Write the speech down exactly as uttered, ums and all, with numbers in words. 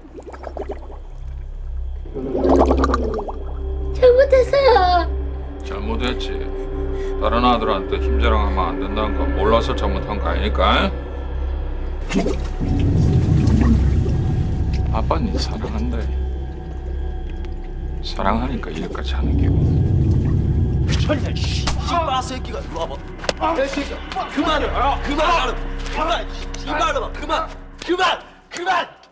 잘못했어요. 잘못했지. 다른 아들한테 힘자랑하면 안 된다는 거 몰라서 잘못한 거 아니니까? 아빠 니 사랑한다. 사랑하니까 이렇게까지 하는 게고. 천이야, 씨발 새끼가 일로 와봐. 야, 새끼야, 그만해, 그만, 그만, 그만, 씨발놈아, 그만, 그만, 그만.